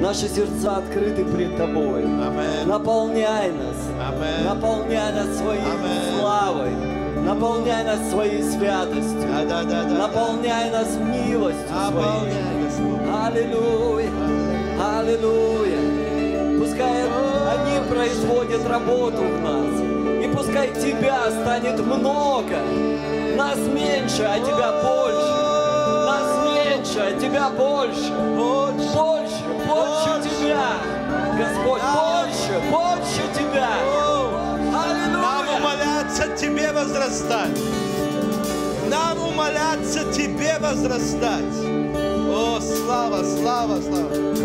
Наши сердца открыты пред Тобой. Наполняй нас. Наполняй нас Своей славой. Наполняй нас Своей святостью. Наполняй нас милостью Своей. Аллилуйя. Аллилуйя. Пускай они производят работу в нас. И пускай Тебя станет много. Нас меньше, а Тебя больше. Нас меньше, а Тебя больше. Больше Тебя. Господь, больше Тебя. Аллилуйя. Нам умоляться Тебе возрастать. Нам умоляться Тебе возрастать. О, слава, слава, слава.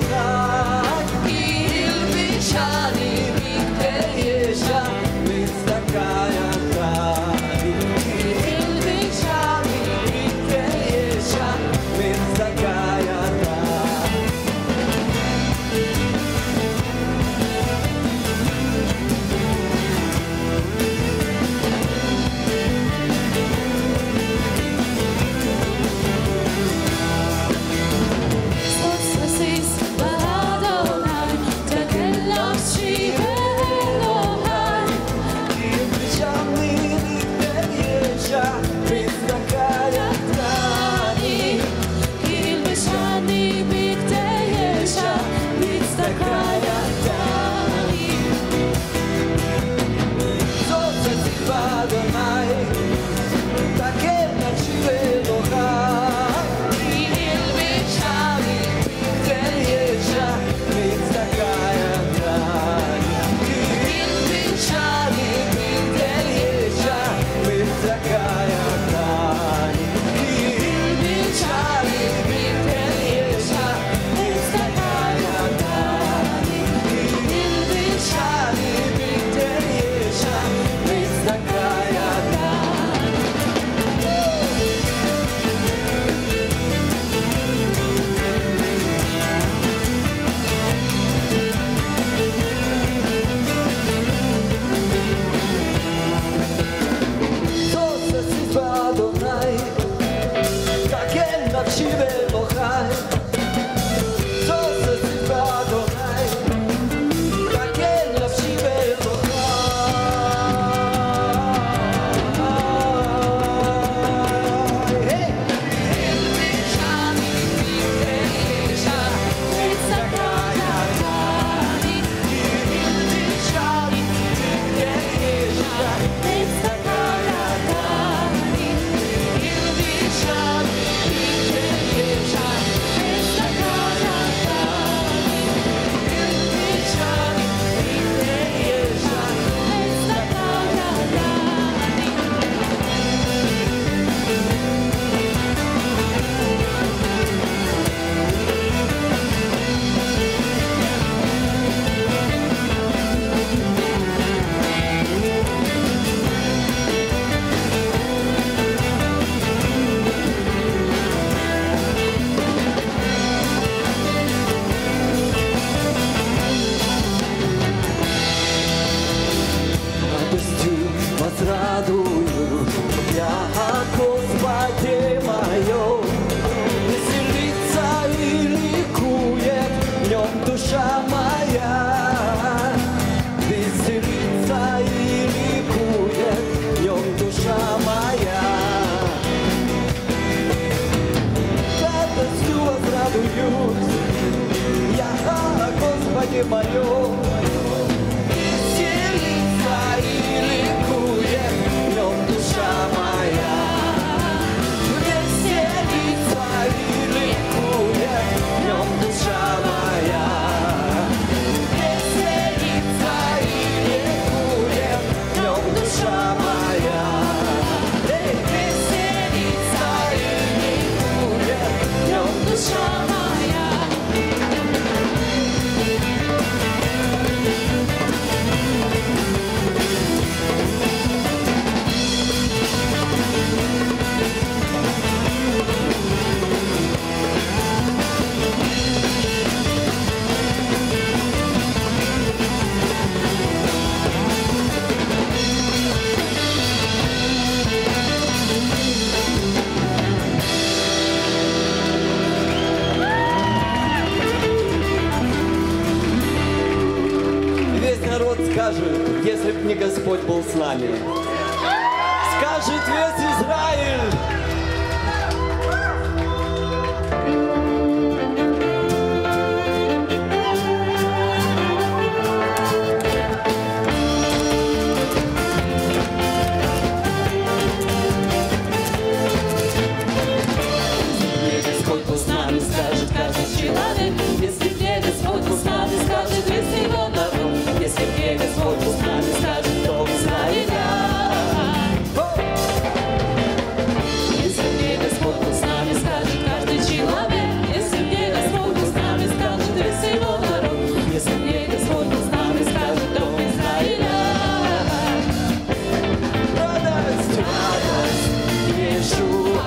With не Господь был с нами. Скажет весь Израиль. Господь был с нами, скажет каждый человек. Если мне Господь был с нами, скажет весь его народ. Если мне Господь был с нами, скажет дом Израиля. Если мне Господь был с нами, скажет каждый человек. Если мне Господь был с нами, скажет весь его народ. Если мне Господь был с нами, скажет дом Израиля. Радость, радость, Иешуа.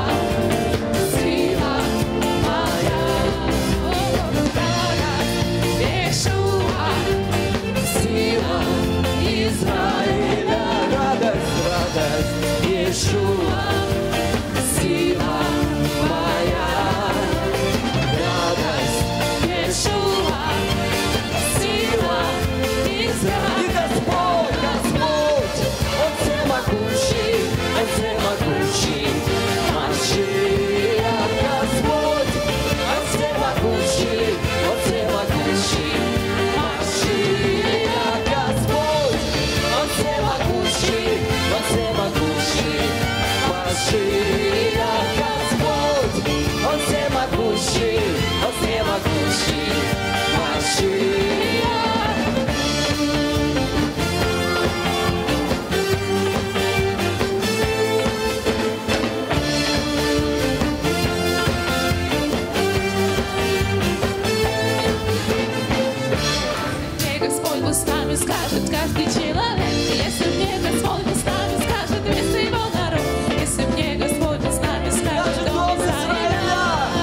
Израиля, радость, Иешуа, сила моя. Радость, Иешуа, сила Израиля. И Господь, Господь, Он всемогущий, Он всемогущий, Машиах, Господь, Он всемогущий, Он всемогущий, Машиах, Господь, Он всемогущий, Он всемогущий, Машиах, Господь, Он всемогущий, Он всемогущий, Машиах. Мне Господь был с нами, скажет каждый человек. Если мне Господь был с нами, скажет весь его народ. Если мне Господь был с нами, скажет дом Израиля.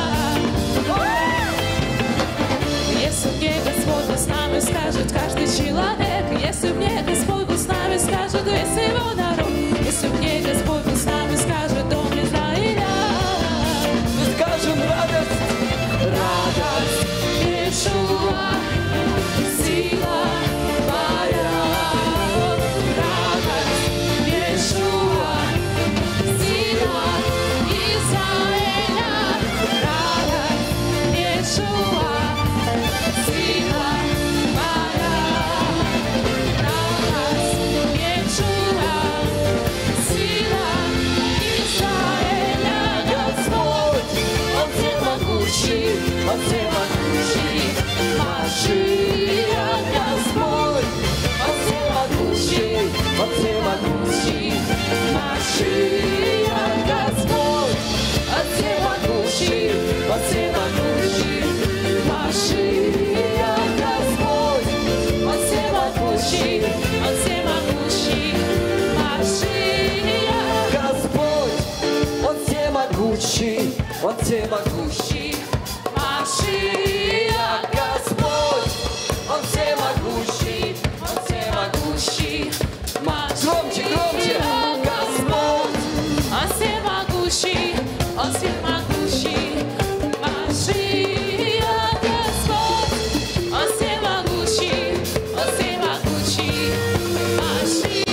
Если мне Господь был с нами, скажет каждый человек. Если мне Господь был с нами, скажет весь его народ. Если мне Господь был с нами, скажет дом Израиля. Мы скажем радость, Радость, Иешуа, сила моя. Радость, Иешуа, сила Израиля. Радость, Иешуа, сила моя. Радость, Иешуа, сила Израиля. Господь, Он всемогущий, Он всемогущий, Машиах, Господь, Он всемогущий, Он всемогущий, Машиах, Господь, Он всемогущий, Он всемогущий, Машиах, Господь, Он всемогущий, Он всемогущий, Машиах. Господь, Он всемогущий, Он всемогущий, Машиах. Господь, Он всемогущий, Он всемогущий, громче, громче, Господь, Он всемогущий, Он всемогущий, Машиах. Господь, Он всемогущий, Он всемогущий, Машиах.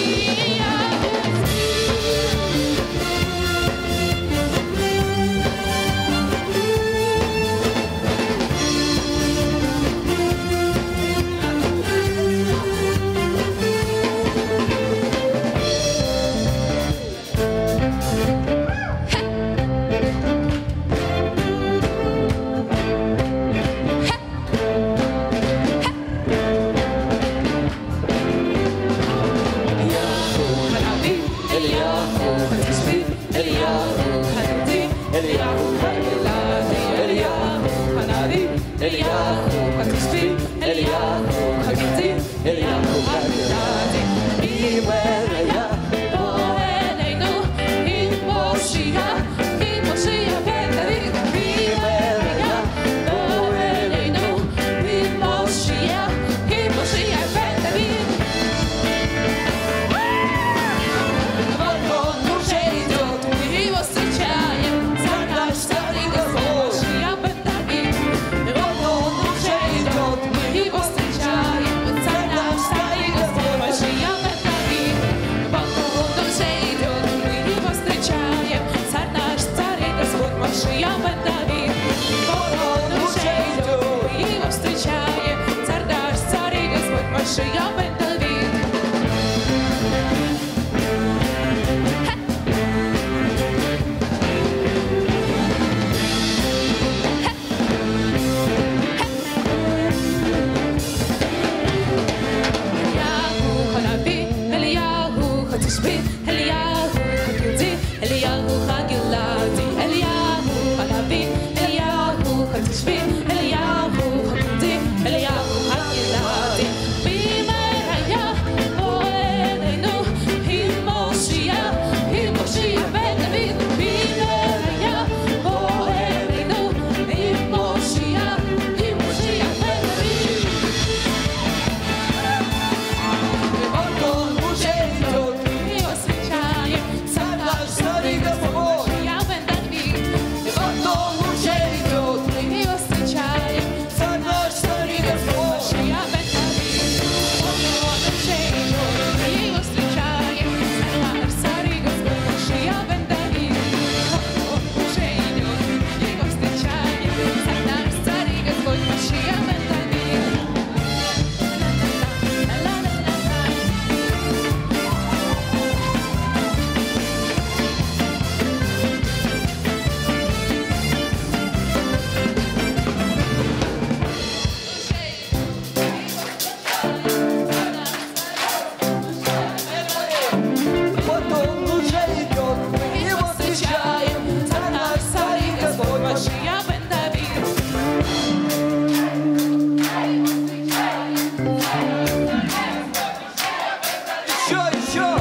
התשבי, אליהו הגלדי, אליהו הגלעדי, אליהו הנביא, אליהו התשבי, אליהו הגלדי, אליהו הגלעדי. במראיה בועדנו, עם מושיע בן דוד. במראיה בועדנו, עם מושיע בן דוד. Вот он уже идет, Его встречаем, царь наш, царь и Господь. я бен Давид. Вот он уже идет, Его встречаем, царь наш, царь и Господь. я бен Давид. Он уже идет, его встречаем, царь и Господь, я бен Давид. Он уже идет, его встречаем, царь и Господь, я бен Давид. Вот он уже идет, его встречаем, царь наш, царь и Господь. я бен Давид. Еще.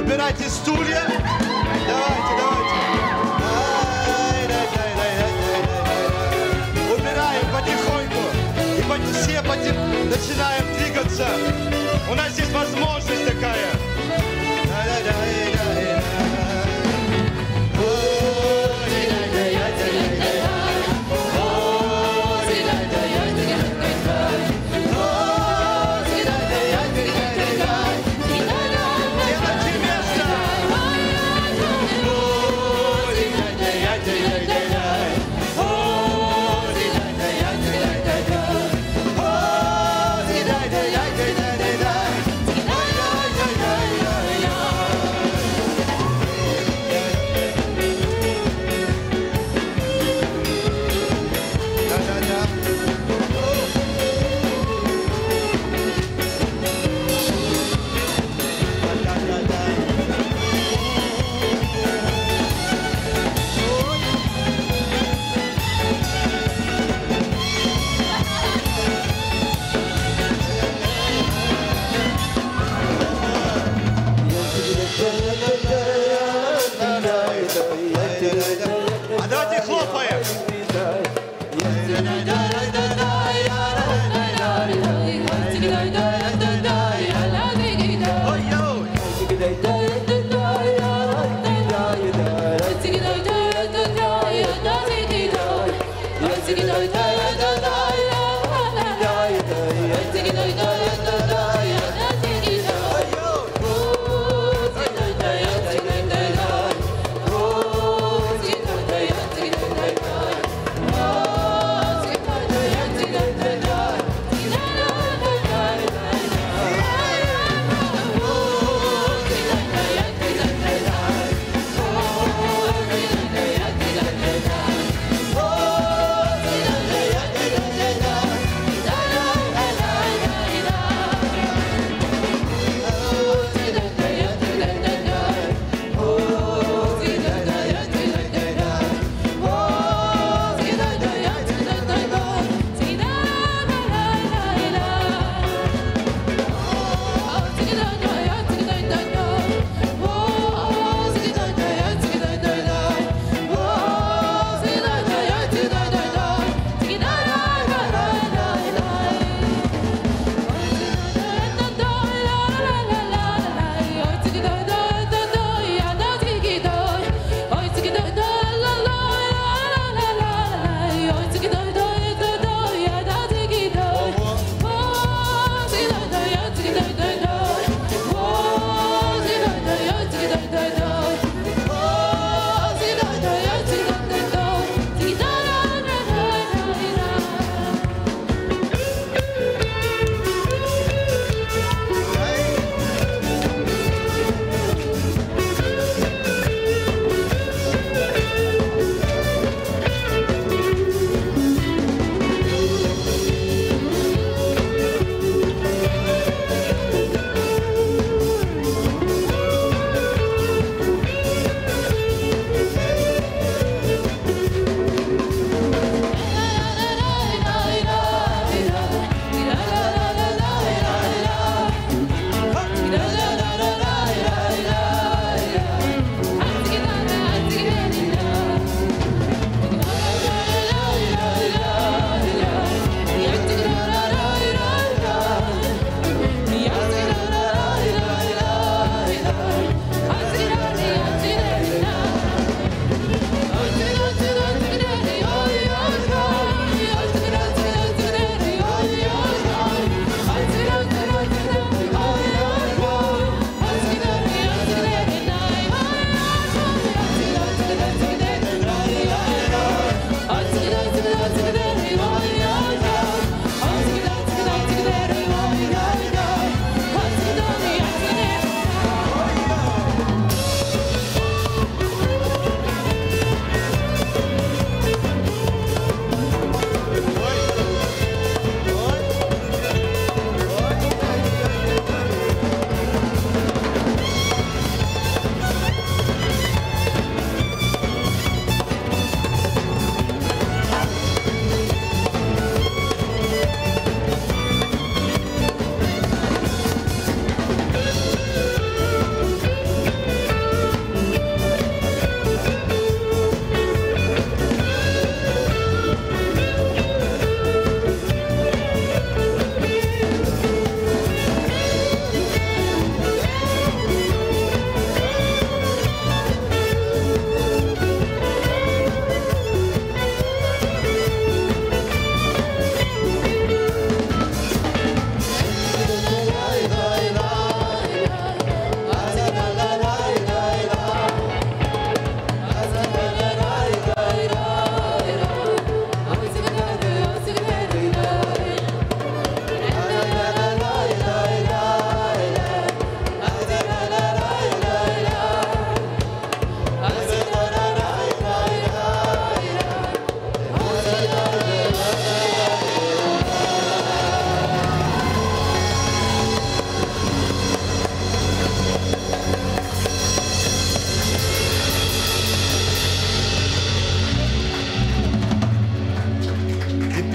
Убирайте стулья. Давайте, давайте. Убираем потихоньку. И все начинаем двигаться. У нас есть возможность такая. А давайте хлопаем.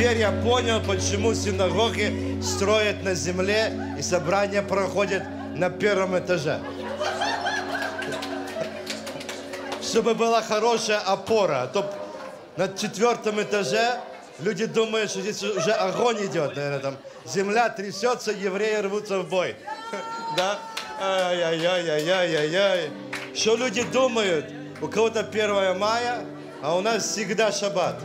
теперь я понял, почему синагоги строят на земле и собрания проходят на первом этаже. Чтобы была хорошая опора. А то на 4-м этаже люди думают, что здесь уже огонь идет, наверное, там земля трясется, евреи рвутся в бой. Да? Ай-яй-яй-яй-яй-яй. Что люди думают? У кого-то 1 мая, а у нас всегда шаббат.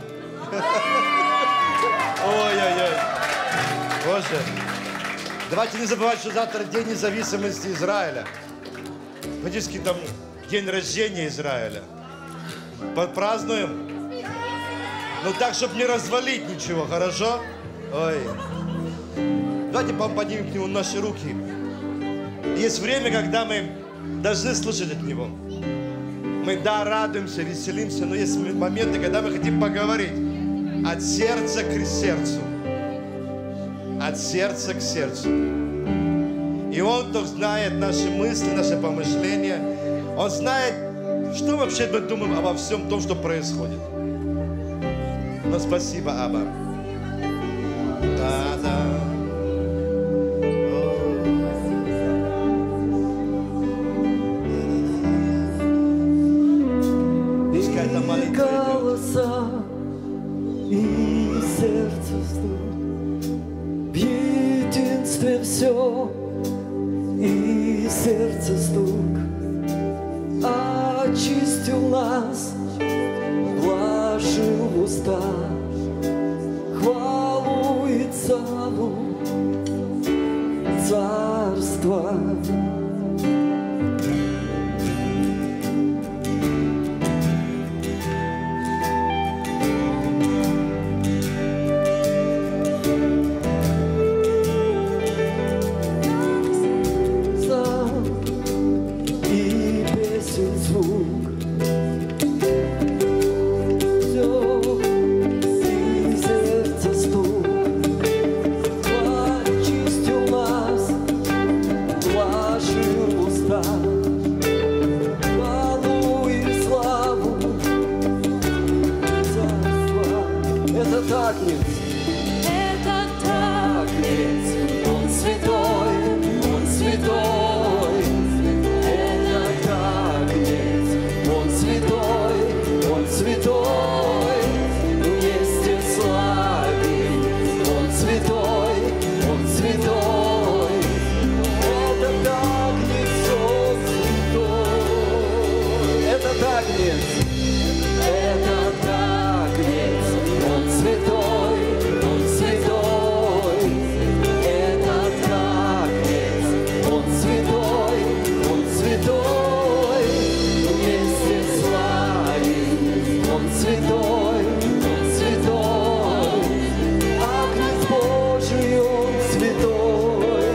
Ой-ой-ой. Боже. Давайте не забывать, что завтра День независимости Израиля. Фактически там день рождения Израиля. Празднуем? Ну так, чтобы не развалить ничего, хорошо? Ой. Давайте поднимем к нему наши руки. Есть время, когда мы должны слушать от него. Мы, да, радуемся, веселимся, но есть моменты, когда мы хотим поговорить от сердца к сердцу. От сердца к сердцу. И Он, кто знает наши мысли, наши помышления, Он знает, что вообще мы думаем обо всем том, что происходит. Но спасибо, Аба. Да, да. Пускай эта молитва голоса и сердце стук, в единстве все и сердце стук очистил нас, вложил в уста хвалу и славу царства. И песен звук, все и сердце стук, очистил нас, вложил в уста хвалу и славу царства. Это так нет. Это так Агнец, Он святой, Он святой. Это Агнец, Он святой, Он святой. Вместе славим, Он святой, Он святой. Это Агнец, Он святой. Это Агнец, это Агнец, Он святой, Он святой. Этот Агнец, Он святой, Он святой. Вместе славим, Он святой, Он святой. Агнец Божий, Он святой.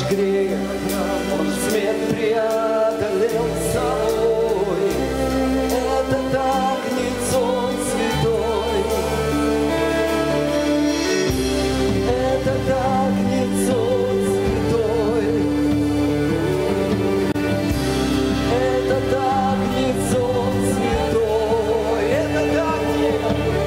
грех, Он смерть преодолел собой. Этот Агнец, Он святой. Этот Агнец, Он святой. Этот Агнец, Он святой. Этот Агнец,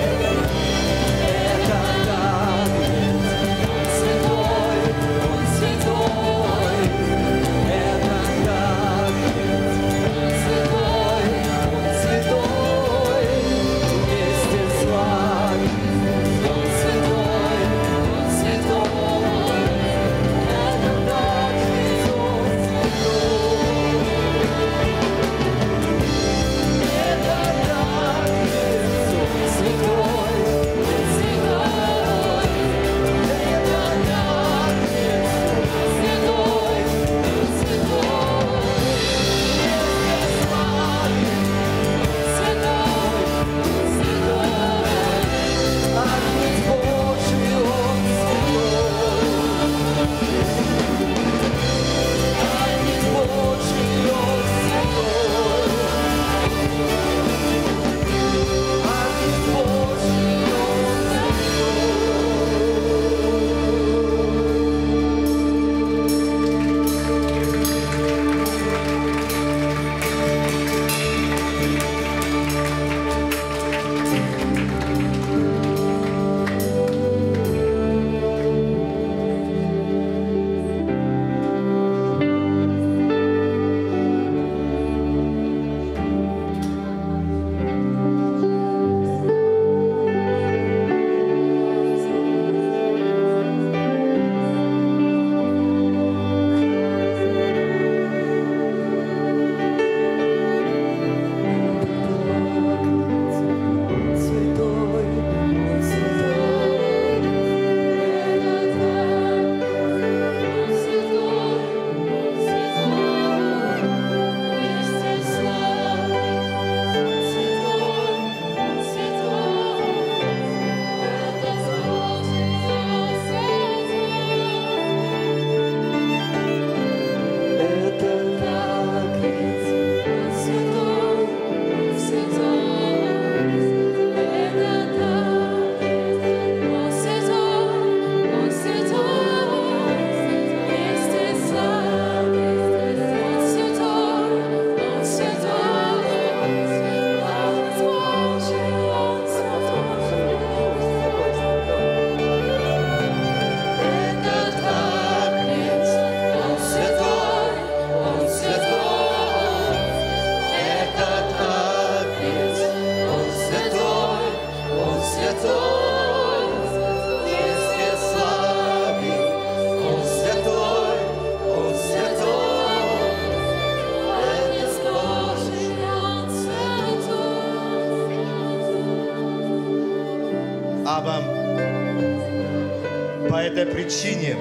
По этой причине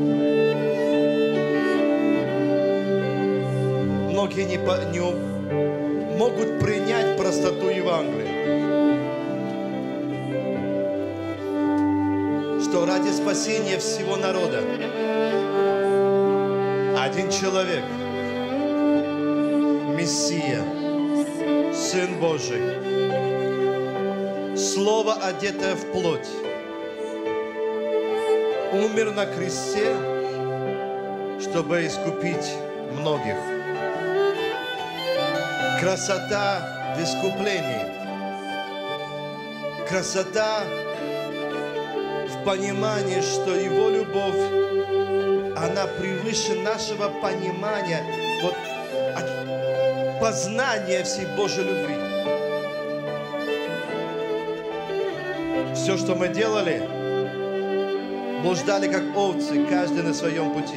многие не могут принять простоту Евангелия. Что ради спасения всего народа один человек, Мессия, Сын Божий, Слово, одетое в плоть, умер на кресте, чтобы искупить многих. Красота в искуплении. Красота в понимании, что Его любовь, она превыше нашего понимания, вот, познания всей Божьей любви. Все, что мы делали, блуждали как овцы, каждый на своем пути.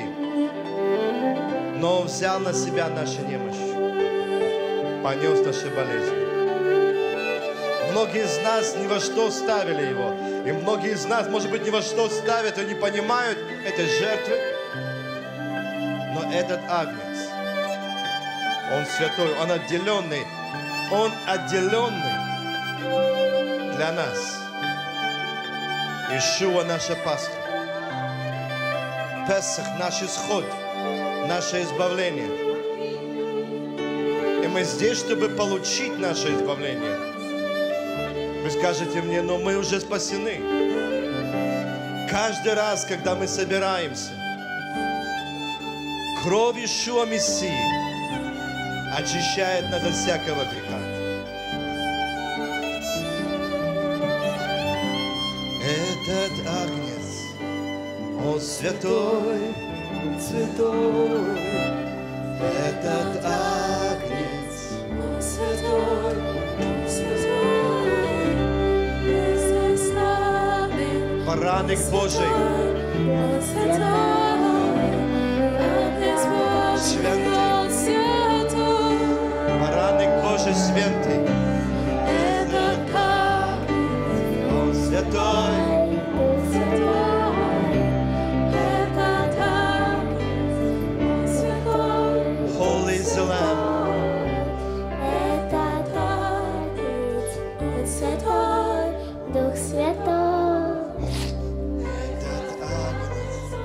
Но Он взял на себя наши немощи, понес наши болезни. Многие из нас ни во что ставили Его. И многие из нас, может быть, ни во что ставят и не понимают этой жертвы. Но этот Агнец, Он святой, Он отделенный. Он отделенный для нас. Иешуа наша Пасха. Песах наш исход. наше избавление. И мы здесь, чтобы получить наше избавление. Вы скажете мне, но мы уже спасены. Каждый раз, когда мы собираемся, кровь Иешуа Мессии очищает нас от всякого греха. Этот агнец, он святой, Святой, этот агнец, Он святой, Он святой, вместе с нами. бараник Божий, Он святой, Агнец Божий, Святый. Он святой. бараник Божий святый, Этот агнец, он святой. Он святой, этот агнец, Он святой. Holy is the Lamb. Этот агнец, Он святой, Дух Святой. Этот агнец.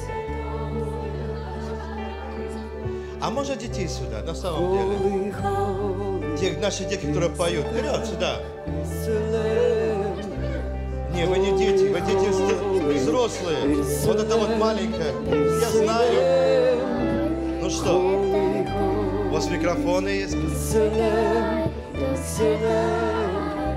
А можно детей сюда, на самом деле? Holy, holy, Те, наши дети, которые поют. Вперед, сюда. Селем. Не, вы не дети, вы дети взрослые. Вот это вот маленькое. Я знаю. Ну что, у вас микрофоны есть? Селем, Дух Селем.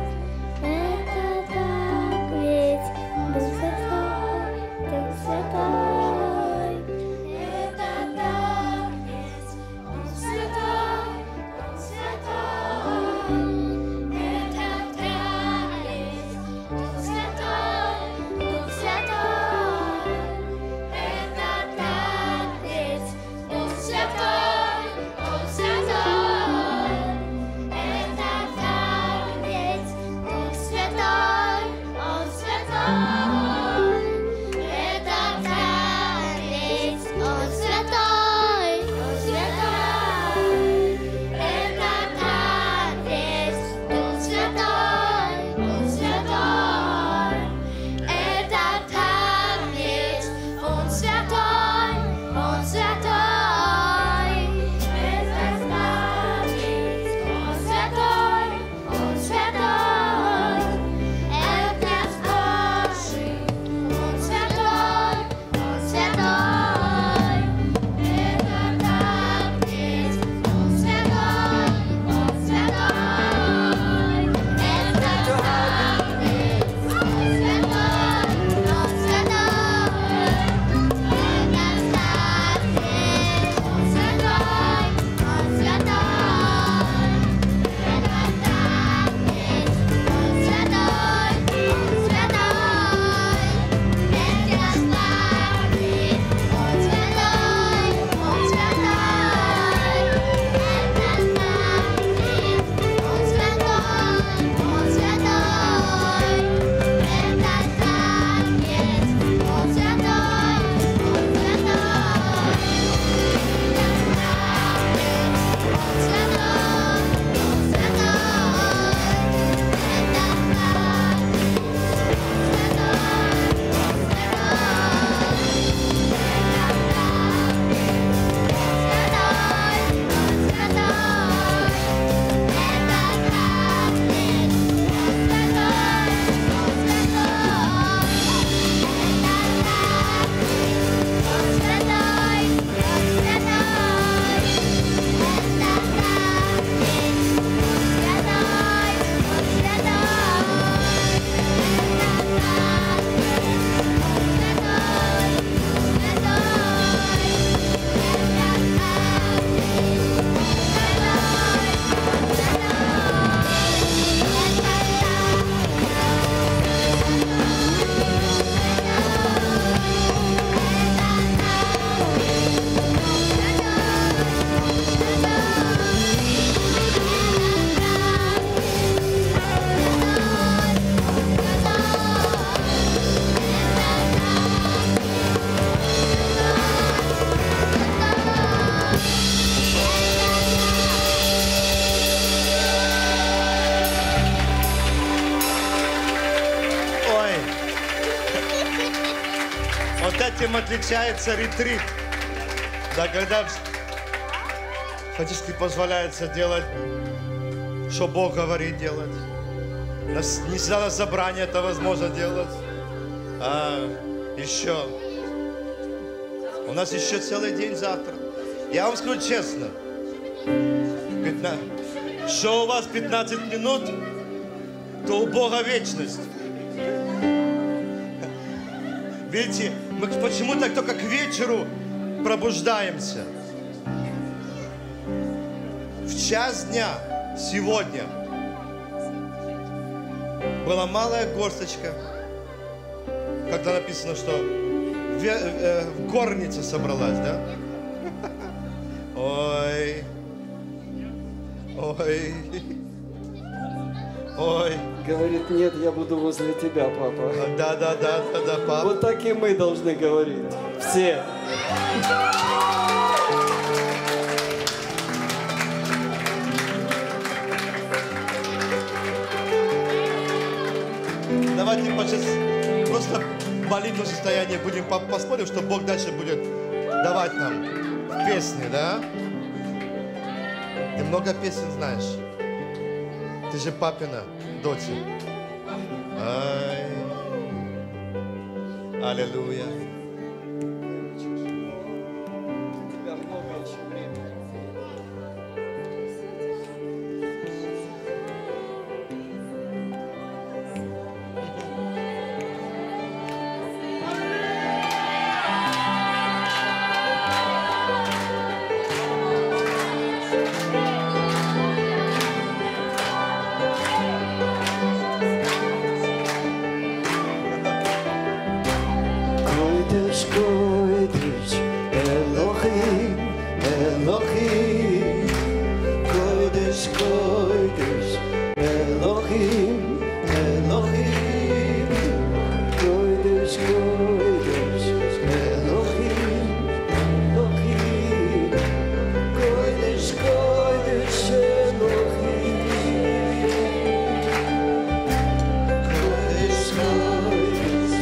Этот агнец, Дух Святой, Дух Святой. Этот агнец, Он святой, Он святой. Этот агнец, Он святой, Дух Святой. этот агнец, Он святой, Он святой. Этот агнец, Он святой, Он святой. Этот агнец, Он святой, Он святой. Этот агнец, Он святой, Он святой. Этот агнец, Он святой, Он святой. Этот агнец, Он святой, Он святой. Агнец Божий, Он святой, Он святой. Этот агнец, Он святой, Он святой. Этот агнец, Он святой, Он этим отличается ретрит. Да, когда фактически позволяется делать, что Бог говорит делать. Не всегда на собрании это возможно делать. А еще. У нас еще целый день завтра. Я вам скажу честно. Что у вас 15 минут, то у Бога вечность. Видите, мы почему-то только к вечеру пробуждаемся. В час дня сегодня была малая горсточка, когда написано, что горница собралась, да? Ой, ой, ой. Говорит, нет, я буду возле тебя, папа. Да, папа. Вот так и мы должны говорить. Все. Давайте просто в молитвенном состоянии будем посмотрим, что Бог дальше будет давать нам песни, да? Ты много песен знаешь. Ты же папина дочь. Ай. Аллилуйя. У тебя много еще времени. Kodesh, Elohim, Elohim. Kodesh, Kodesh, Elohim, Elohim. Kodesh, Kodesh, Elohim, Elohim. Kodesh, Kodesh, Elohim. Kodesh, Kodesh,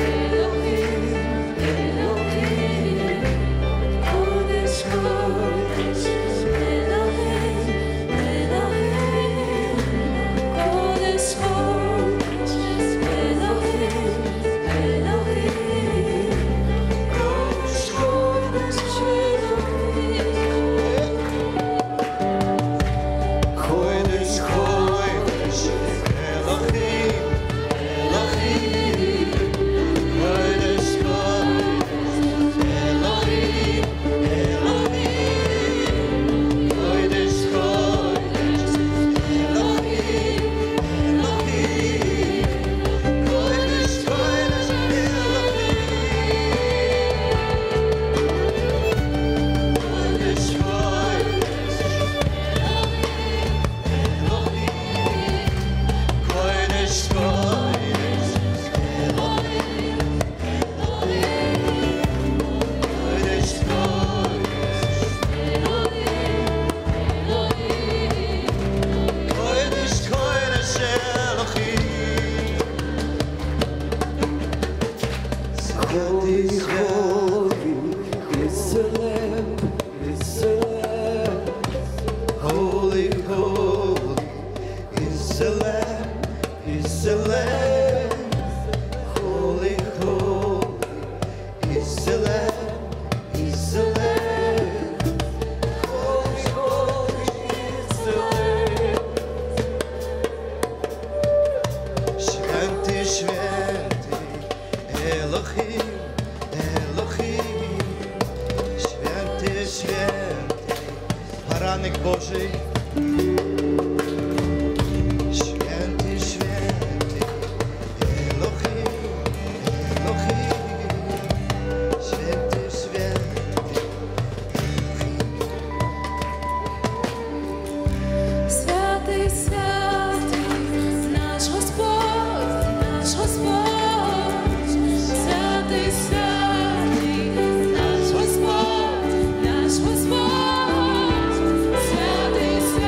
Holy, holy is the Lamb, is the Lamb. Holy, holy is the Lamb, is the Lamb. Holy, holy is the Lamb. Święty, święty, Elohim, Elohim. Święty, święty, Baranek Boży. Święty, święty, Elohim, Elohim. Święty, święty, Святий, святий, наш Господь, наш Господь. Святий, святий, наш Господь, наш Господь. Святий,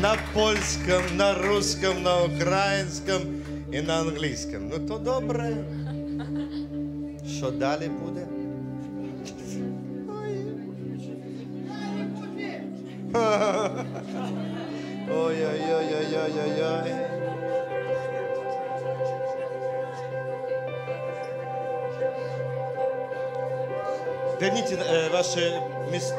на польском, на русском, на украинском и на английском. Ну то добре. Що далі буде? Ой-ой-ой-ой-ой-ой-ой. Верните ваши места.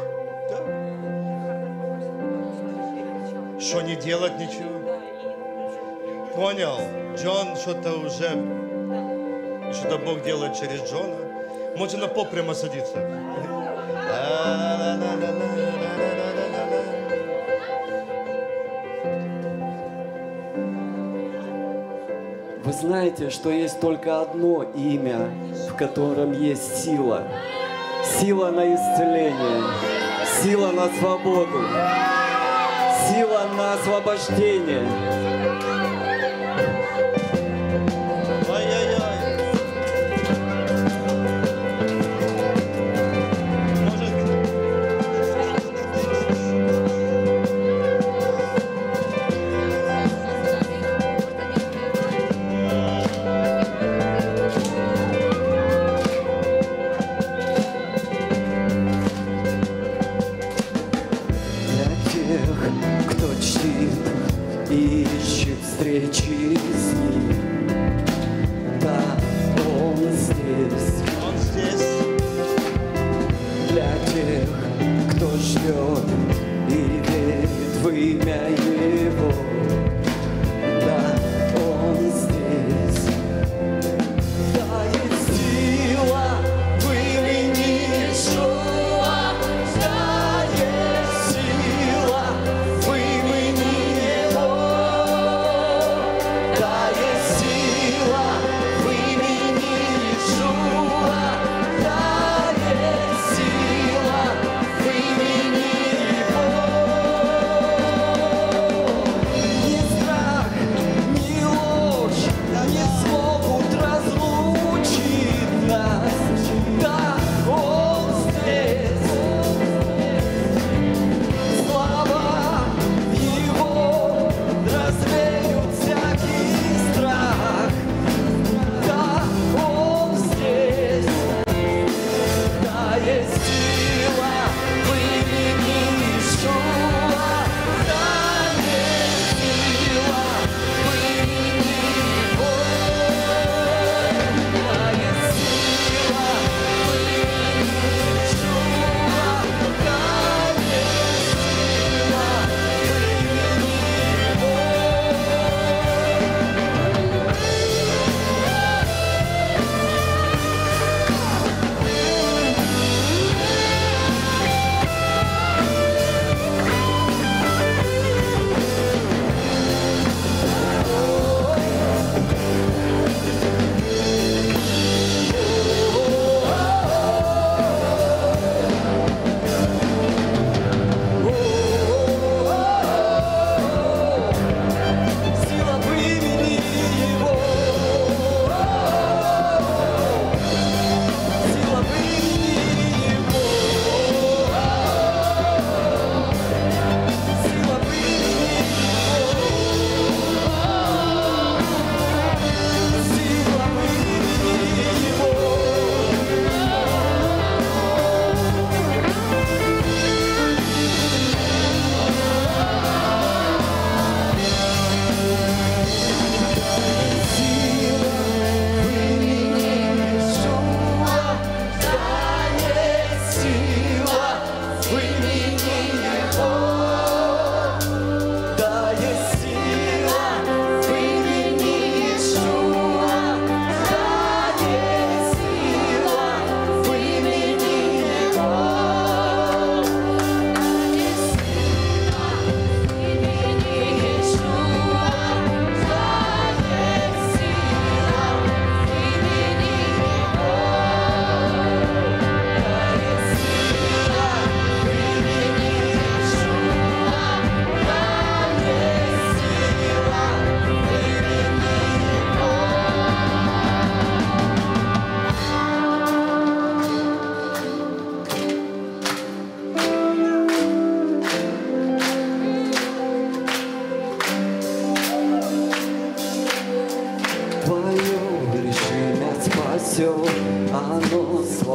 Что не делать ничего? Понял. Джон что-то уже... Что-то Бог делает через Джона. Можете на пол прямо садиться. Вы знаете, что есть только одно имя, в котором есть сила. Сила на исцеление, сила на свободу, сила на освобождение.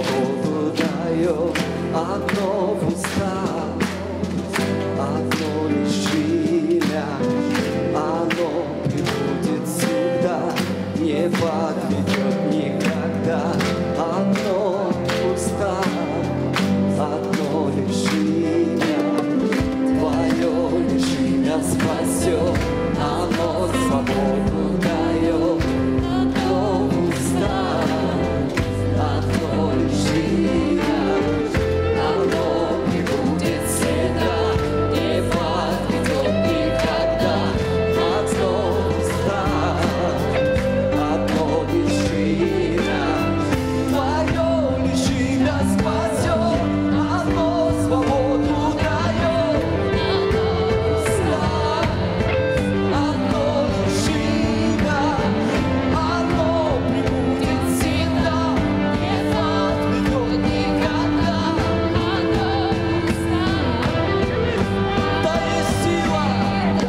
свободу дает, одно в устах, одно лишь имя, оно прибудет всегда, не подведет никогда. Одно в устах, одно лишь имя, твое лишь имя спасет, оно свободу дает. Одно в устах, одно лишь имя, оно прибудет всегда, не подведет никогда. Одно в устах, одно лишь имя, твое лишь имя спасет, оно свободу дает. Одно в устах, одно лишь имя, оно прибудет всегда, не подведет никогда. Одно в устах. Да есть сила в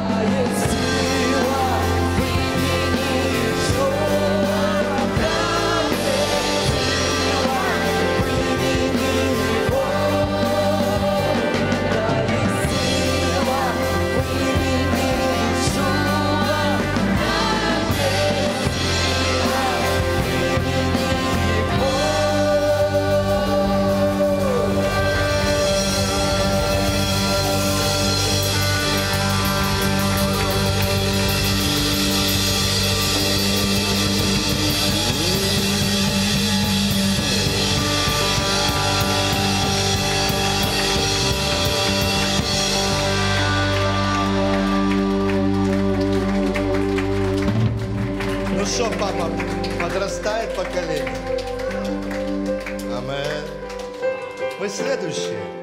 имени Иешуа. Да есть сила в имени Его. Да есть сила в имени Иешуа. Да есть Ну что, папа, подрастает поколение. Амен. Вы следующие.